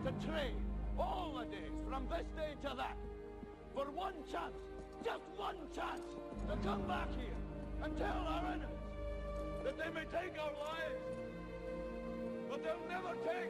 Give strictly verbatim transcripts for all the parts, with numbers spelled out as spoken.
to trade all the days from this day to that for one chance, just one chance, to come back here and tell our enemies that they may take our lives, but they'll never take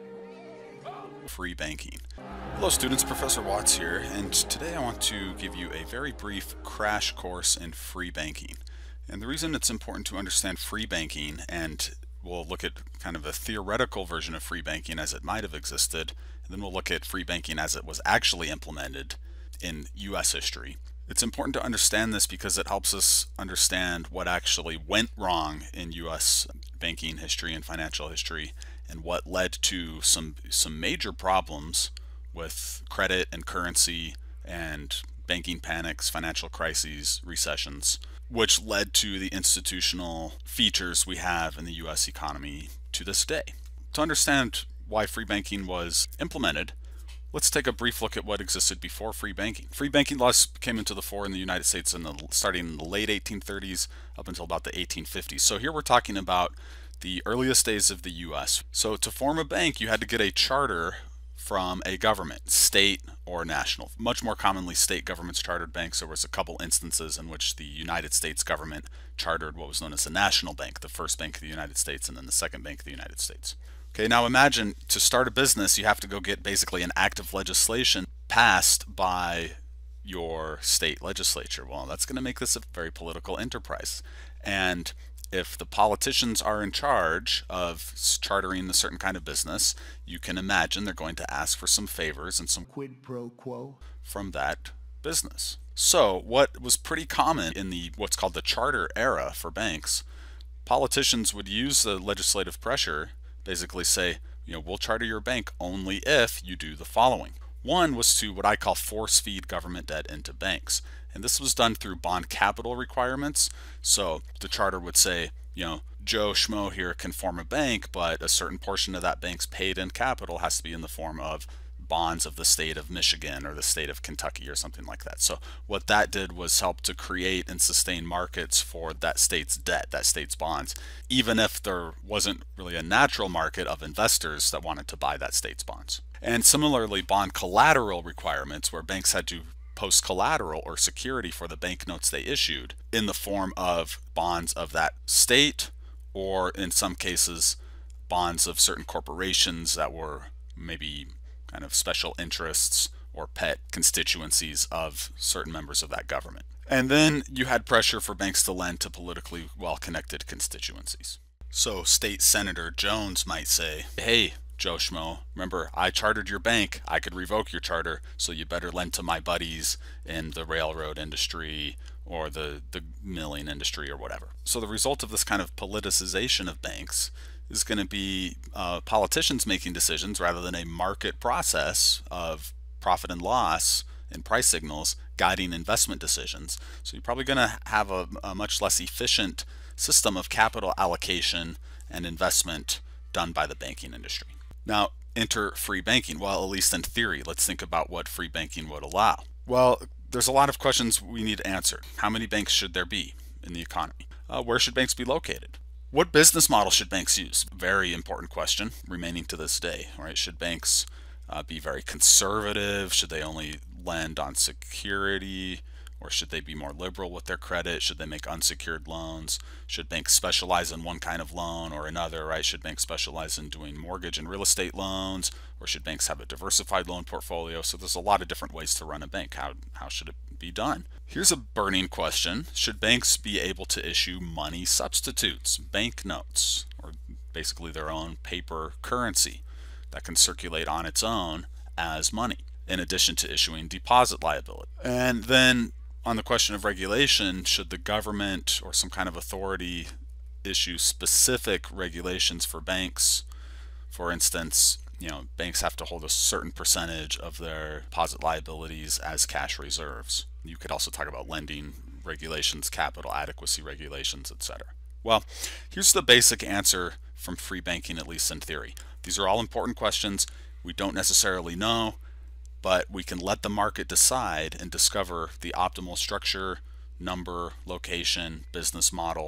our free banking. Hello students, Professor Watts here, and today I want to give you a very brief crash course in free banking. And the reason it's important to understand free banking, and we'll look at kind of a theoretical version of free banking as it might have existed, and then we'll look at free banking as it was actually implemented in U S history. It's important to understand this because it helps us understand what actually went wrong in U S banking history and financial history, and what led to some some major problems with credit and currency and banking panics, financial crises, recessions, which led to the institutional features we have in the U S economy to this day. To understand why free banking was implemented, let's take a brief look at what existed before free banking. Free banking laws came into the fore in the United States in the, starting in the late eighteen thirties up until about the eighteen fifties. So here we're talking about the earliest days of the U S. So to form a bank, you had to get a charter from a government, state or national. Much more commonly, state governments chartered banks. There was a couple instances in which the United States government chartered what was known as the national bank, the first bank of the United States, and then the second bank of the United States. Okay, now imagine to start a business, you have to go get basically an act of legislation passed by your state legislature. Well, that's going to make this a very political enterprise. And if the politicians are in charge of chartering a certain kind of business, you can imagine they're going to ask for some favors and some quid pro quo from that business. So what was pretty common in the what's called the charter era for banks, politicians would use the legislative pressure, basically say, you know, we'll charter your bank only if you do the following. One was to what I call force feed government debt into banks. And this was done through bond capital requirements. So the charter would say, you know, Joe Schmo here can form a bank, but a certain portion of that bank's paid in capital has to be in the form of bonds of the state of Michigan or the state of Kentucky or something like that. So what that did was help to create and sustain markets for that state's debt, that state's bonds, even if there wasn't really a natural market of investors that wanted to buy that state's bonds. And similarly, bond collateral requirements, where banks had to post collateral or security for the banknotes they issued in the form of bonds of that state, or in some cases bonds of certain corporations that were maybe kind of special interests or pet constituencies of certain members of that government. And then you had pressure for banks to lend to politically well-connected constituencies. So State Senator Jones might say, hey, Joe Schmo, remember, I chartered your bank. I could revoke your charter, so you better lend to my buddies in the railroad industry or the, the milling industry or whatever. So the result of this kind of politicization of banks is going to be uh, politicians making decisions rather than a market process of profit and loss and price signals guiding investment decisions. So you're probably going to have a, a much less efficient system of capital allocation and investment done by the banking industry. Now, enter free banking. Well, at least in theory, let's think about what free banking would allow. Well, there's a lot of questions we need answered. How many banks should there be in the economy? Uh, where should banks be located? What business model should banks use? Very important question remaining to this day, right? Should banks uh, be very conservative? Should they only lend on security? Or should they be more liberal with their credit? Should they make unsecured loans? Should banks specialize in one kind of loan or another, right? Should banks specialize in doing mortgage and real estate loans? Or should banks have a diversified loan portfolio? So there's a lot of different ways to run a bank. How, how should it be done? Here's a burning question. Should banks be able to issue money substitutes, banknotes, or basically their own paper currency that can circulate on its own as money, in addition to issuing deposit liability? And then on the question of regulation, should the government or some kind of authority issue specific regulations for banks? For instance, you know, banks have to hold a certain percentage of their deposit liabilities as cash reserves. You could also talk about lending regulations, capital adequacy regulations, et cetera. Well, here's the basic answer from free banking, at least in theory. These are all important questions. We don't necessarily know, but we can let the market decide and discover the optimal structure, number, location, business model,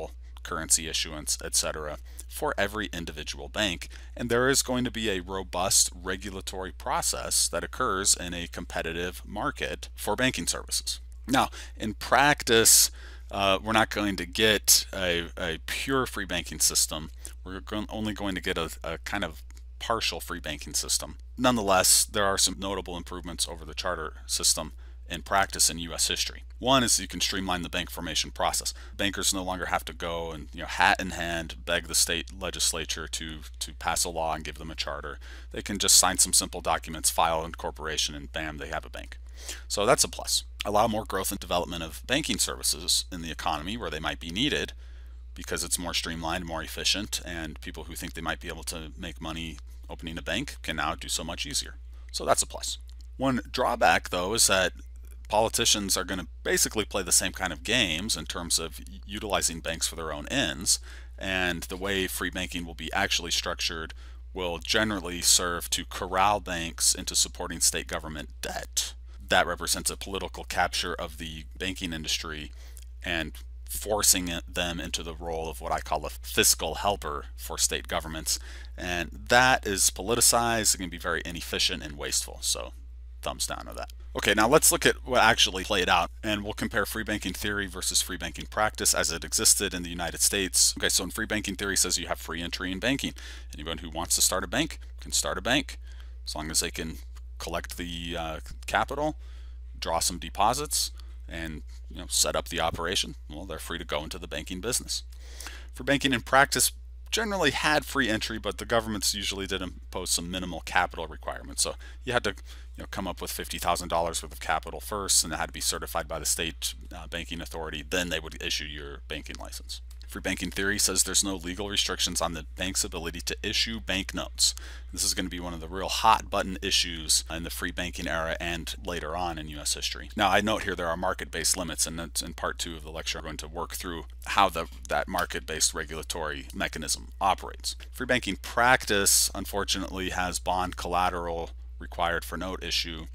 currency issuance, et cetera, for every individual bank. And there is going to be a robust regulatory process that occurs in a competitive market for banking services. Now, in practice, uh, we're not going to get a, a pure free banking system. We're going, only going to get a, a kind of partial free banking system. Nonetheless, there are some notable improvements over the charter system in practice in U S history. One is you can streamline the bank formation process. Bankers no longer have to go and, you know, hat in hand, beg the state legislature to, to pass a law and give them a charter. They can just sign some simple documents, file an incorporation, and bam, they have a bank. So that's a plus. Allow more growth and development of banking services in the economy where they might be needed, because it's more streamlined, more efficient, and people who think they might be able to make money opening a bank can now do so much easier. So that's a plus. One drawback, though, is that politicians are going to basically play the same kind of games in terms of utilizing banks for their own ends, and the way free banking will be actually structured will generally serve to corral banks into supporting state government debt. That represents a political capture of the banking industry and forcing them into the role of what I call a fiscal helper for state governments, and that is politicized. It can be very inefficient and wasteful, so thumbs down on that. Okay, now let's look at what actually played out, and we'll compare free banking theory versus free banking practice as it existed in the United States. Okay, so in free banking theory says you have free entry in banking. Anyone who wants to start a bank can start a bank, as long as they can collect the uh, capital, draw some deposits, and you know, set up the operation. Well, they're free to go into the banking business. For banking in practice, generally had free entry, but the governments usually did impose some minimal capital requirements. So you had to you know, come up with fifty thousand dollars worth of capital first, and it had to be certified by the state uh, banking authority. Then they would issue your banking license. Free banking theory says there's no legal restrictions on the bank's ability to issue banknotes. This is going to be one of the real hot button issues in the free banking era and later on in U S history. Now, I note here there are market-based limits, and that's in part two of the lecture. I'm going to work through how the, that market-based regulatory mechanism operates. Free banking practice, unfortunately, has bond collateral required for note issue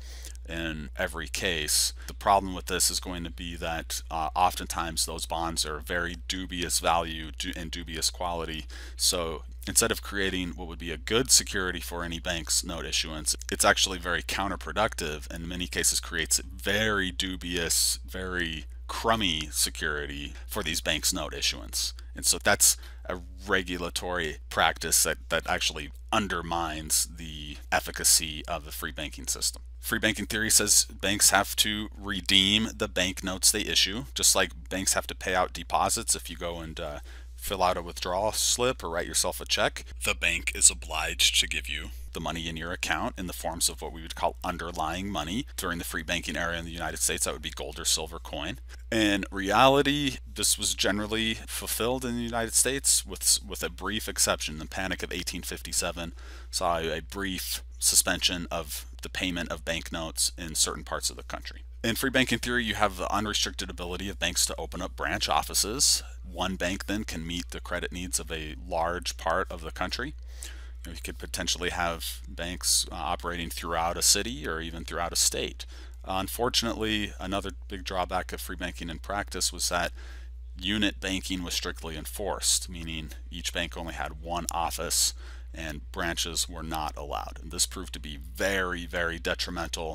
in every case. The problem with this is going to be that uh, oftentimes those bonds are very dubious value and dubious quality. So instead of creating what would be a good security for any bank's note issuance, it's actually very counterproductive, and in many cases creates very dubious, very crummy security for these banks' note issuance. And so that's a regulatory practice that, that actually undermines the efficacy of the free banking system. Free banking theory says banks have to redeem the banknotes they issue, just like banks have to pay out deposits. If you go and uh, fill out a withdrawal slip or write yourself a check, the bank is obliged to give you the money in your account in the forms of what we would call underlying money. During the free banking era in the United States, that would be gold or silver coin. In reality, this was generally fulfilled in the United States with, with a brief exception. The Panic of eighteen fifty-seven saw a brief suspension of the payment of banknotes in certain parts of the country. In free banking theory, you have the unrestricted ability of banks to open up branch offices. One bank then can meet the credit needs of a large part of the country. You know, you could potentially have banks uh, operating throughout a city or even throughout a state. Uh, unfortunately, another big drawback of free banking in practice was that unit banking was strictly enforced, meaning each bank only had one office and branches were not allowed. And this proved to be very, very detrimental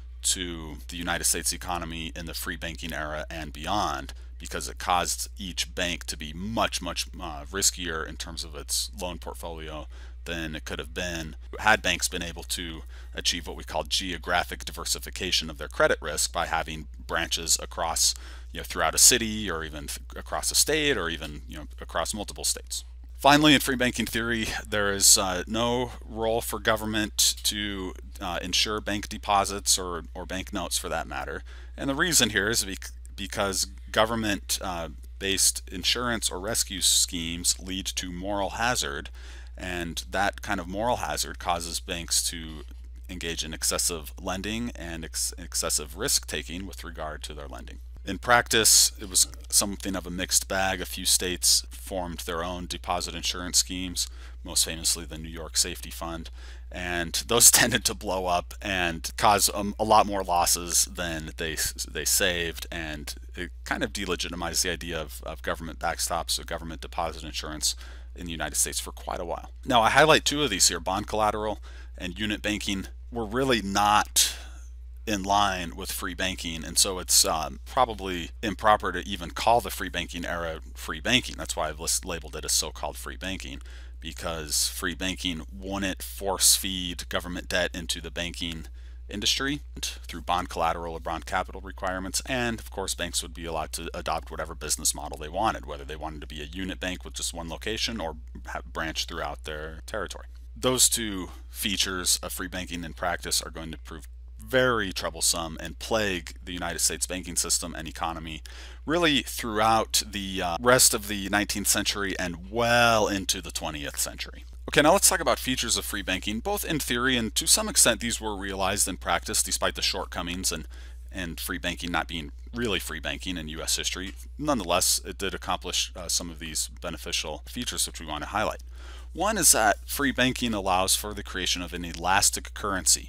to the United States economy in the free banking era and beyond, because it caused each bank to be much, much uh, riskier in terms of its loan portfolio than it could have been had banks been able to achieve what we call geographic diversification of their credit risk by having branches across, you know, throughout a city, or even across a state, or even, you know, across multiple states. Finally, in free banking theory, there is uh, no role for government to uh, insure bank deposits or, or bank notes for that matter. And the reason here is because government uh, based insurance or rescue schemes lead to moral hazard, and that kind of moral hazard causes banks to engage in excessive lending and ex excessive risk taking with regard to their lending. In practice, it was something of a mixed bag. A few states formed their own deposit insurance schemes, most famously the New York Safety Fund, and those tended to blow up and cause um, a lot more losses than they they saved, and it kind of delegitimized the idea of, of government backstops or government deposit insurance in the United States for quite a while. Now, I highlight two of these here: bond collateral and unit banking were really not in line with free banking, and so it's um, probably improper to even call the free banking era free banking. That's why I've list, labeled it as so-called free banking, because free banking wouldn't force feed government debt into the banking industry through bond collateral or bond capital requirements, and of course banks would be allowed to adopt whatever business model they wanted, whether they wanted to be a unit bank with just one location or have branch throughout their territory. Those two features of free banking in practice are going to prove very troublesome and plague the United States banking system and economy really throughout the uh, rest of the nineteenth century and well into the twentieth century. Okay, now let's talk about features of free banking. Both in theory and to some extent these were realized in practice despite the shortcomings and, and free banking not being really free banking in U S history. Nonetheless, it did accomplish uh, some of these beneficial features which we want to highlight. One is that free banking allows for the creation of an elastic currency,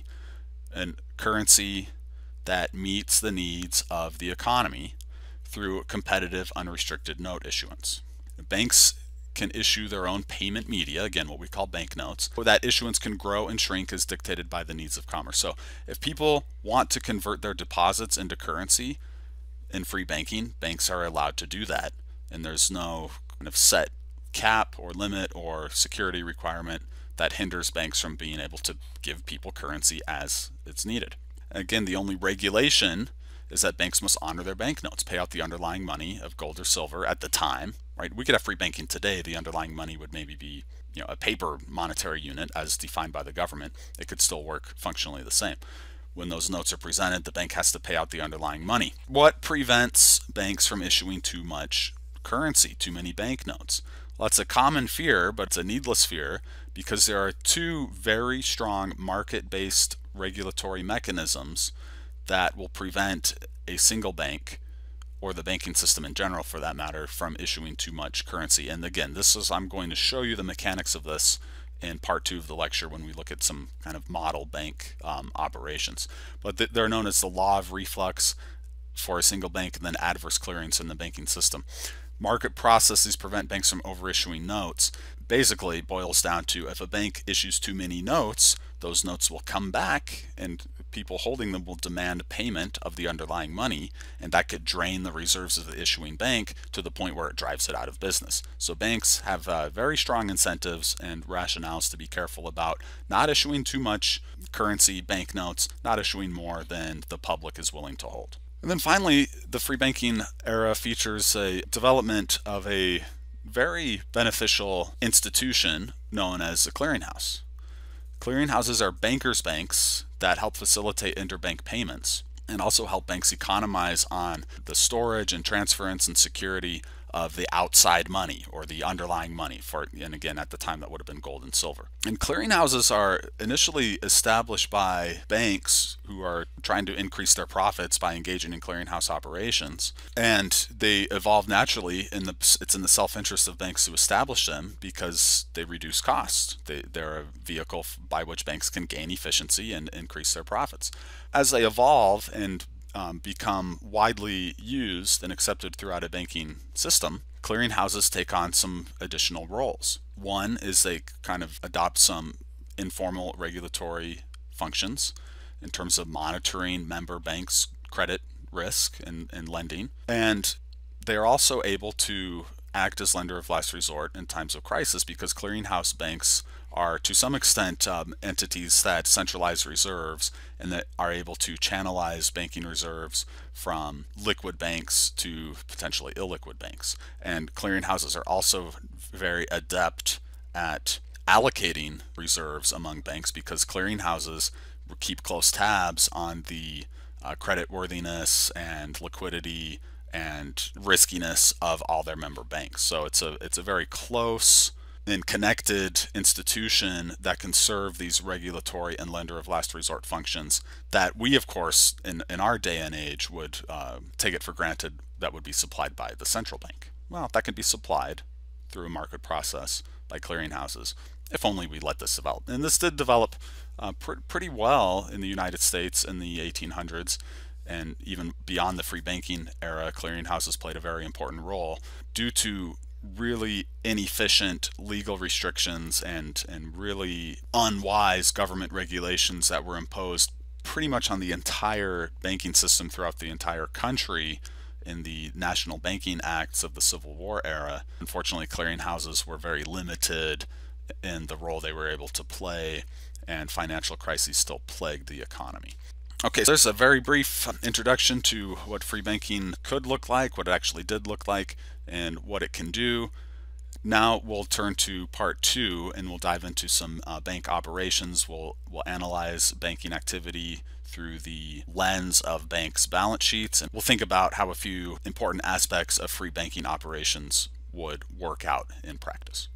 an currency that meets the needs of the economy through competitive unrestricted note issuance. Banks can issue their own payment media, again what we call banknotes, where that issuance can grow and shrink as dictated by the needs of commerce. So if people want to convert their deposits into currency in free banking, banks are allowed to do that, and there's no kind of set cap or limit or security requirement that hinders banks from being able to give people currency as it's needed. Again, the only regulation is that banks must honor their banknotes, pay out the underlying money of gold or silver at the time, right? We could have free banking today. The underlying money would maybe be, you know, a paper monetary unit as defined by the government. It could still work functionally the same. When those notes are presented, the bank has to pay out the underlying money. What prevents banks from issuing too much currency, too many banknotes? Well, it's a common fear, but it's a needless fear, because there are two very strong market-based regulatory mechanisms that will prevent a single bank, or the banking system in general for that matter, from issuing too much currency. And again, this is, I'm going to show you the mechanics of this in part two of the lecture when we look at some kind of model bank um, operations. But th they're known as the law of reflux for a single bank, and then adverse clearance in the banking system. Market processes prevent banks from overissuing notes. Basically boils down to, if a bank issues too many notes, those notes will come back and people holding them will demand payment of the underlying money, and that could drain the reserves of the issuing bank to the point where it drives it out of business. So banks have uh, very strong incentives and rationales to be careful about not issuing too much currency, banknotes, not issuing more than the public is willing to hold. And then finally, the free banking era features a development of a very beneficial institution known as a clearinghouse. Clearinghouses are bankers' banks that help facilitate interbank payments and also help banks economize on the storage and transference and security of the outside money or the underlying money for, and again at the time that would have been gold and silver. And clearinghouses are initially established by banks who are trying to increase their profits by engaging in clearinghouse operations, and they evolve naturally. In the it's in the self-interest of banks to establish them because they reduce costs. They, they're a vehicle by which banks can gain efficiency and increase their profits. As they evolve and Um, become widely used and accepted throughout a banking system, clearinghouses take on some additional roles. One is they kind of adopt some informal regulatory functions in terms of monitoring member banks' credit risk and, and lending. And they are also able to act as lender of last resort in times of crisis, because clearinghouse banks are to some extent um, entities that centralize reserves and that are able to channelize banking reserves from liquid banks to potentially illiquid banks. And clearinghouses are also very adept at allocating reserves among banks, because clearinghouses keep close tabs on the uh, credit worthiness and liquidity and riskiness of all their member banks. So it's a it's a very close and connected institution that can serve these regulatory and lender of last resort functions that we, of course, in, in our day and age would uh, take it for granted that would be supplied by the central bank. Well, that can be supplied through a market process by clearinghouses, if only we let this develop. And this did develop uh, pr pretty well in the United States in the eighteen hundreds, and even beyond the free banking era, clearinghouses played a very important role due to really inefficient legal restrictions and, and really unwise government regulations that were imposed pretty much on the entire banking system throughout the entire country in the National Banking Acts of the Civil War era. Unfortunately, clearinghouses were very limited in the role they were able to play, and financial crises still plagued the economy. Okay, so there's a very brief introduction to what free banking could look like, what it actually did look like, and what it can do. Now we'll turn to part two, and we'll dive into some uh, bank operations. We'll, we'll analyze banking activity through the lens of banks' balance sheets, and we'll think about how a few important aspects of free banking operations would work out in practice.